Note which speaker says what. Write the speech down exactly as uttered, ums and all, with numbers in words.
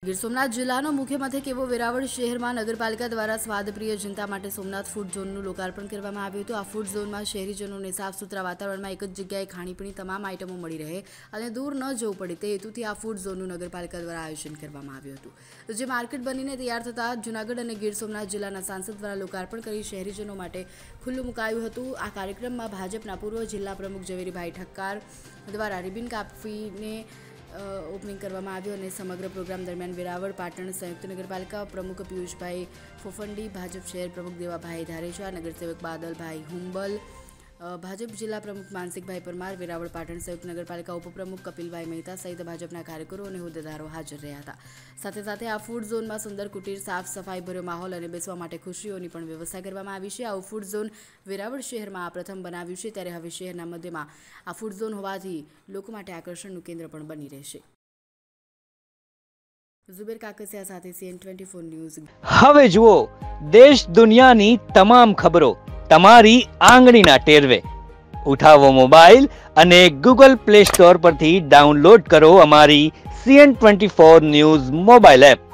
Speaker 1: ગીર સોમનાથ જિલ્લાનો મુખ્ય મથક એવો વેરાવળ શહેરમાં નગરપાલિકા દ્વારા સ્વાદપ્રિય જનતા માટે સોમનાથ ફૂડ ઝોનનું લોકાર્પણ કરવામાં આવ્યું હતું। આ ફૂડ ઝોનમાં શહેરીજનોને સાફ સુથરા વાતાવરણમાં એક જ જગ્યાએ ખાણીપીણી તમામ આઇટમો મળી રહે અને દૂર ન જવું પડે તે હેતુથી આ ફૂડ ઝોનનું નગરપાલિકા દ્વારા આયોજન કરવામાં આવ્યું હતું, જે માર્કેટ બનીને તૈયાર થતાં જૂનાગઢ અને ગીર સોમનાથ જિલ્લાના સાંસદ દ્વારા લોકાર્પણ કરી શહેરીજનો માટે ખુલ્લું મુકાયું હતું। આ કાર્યક્રમમાં ભાજપના પૂર્વ જિલ્લા પ્રમુખ ઝવેરીભાઈ ઠક્કાર દ્વારા રિબિન કાપીને ઓપનિંગ કરવામાં આવ્યું અને સમગ્ર પ્રોગ્રામ દરમિયાન વેરાવળ પાટણ સંયુક્ત નગરપાલિકા પ્રમુખ પિયુષભાઈ ફોફંડી, ભાજપ શહેર પ્રમુખ દેવાભાઈ ધારેચા, નગરસેવક બાદલભાઈ હુંબલ, ભાજપ જિલ્લા પ્રમુખ માનસિકભાઈ પરમાર, વેરાવળ પાટણ સંયુક્ત નગરપાલિકા ઉપપ્રમુખ કપિલભાઈ મહેતા સહિત ભાજપના કાર્યકરો અને હોદ્દેદારો હાજર રહ્યા હતા। સાથે સાથે આ ફૂડ ઝોનમાં સુંદર કુટીર, સાફ સફાઈ ભર્યો માહોલ અને બેસવા માટે ખુશીઓની પણ વ્યવસ્થા કરવામાં આવી છે। આવું ફૂડ ઝોન વેરાવળ શહેરમાં આ પ્રથમ બનાવ્યું છે, ત્યારે હવે શહેરના મધ્યમાં આ ફૂડ ઝોન હોવાથી લોકો માટે આકર્ષણનું કેન્દ્ર પણ બની રહેશે। ઝુબેર કાકસિયા સાથે સીએન ટ્વેન્ટી ફોર ન્યૂઝ।
Speaker 2: હવે જુઓ દેશ દુનિયાની તમામ ખબરો તમારી આંગળીના ટેરવે। ઉઠાવો મોબાઈલ અને ગૂગલ પ્લે સ્ટોર પરથી ડાઉનલોડ કરો અમારી CN twenty four news mobile app.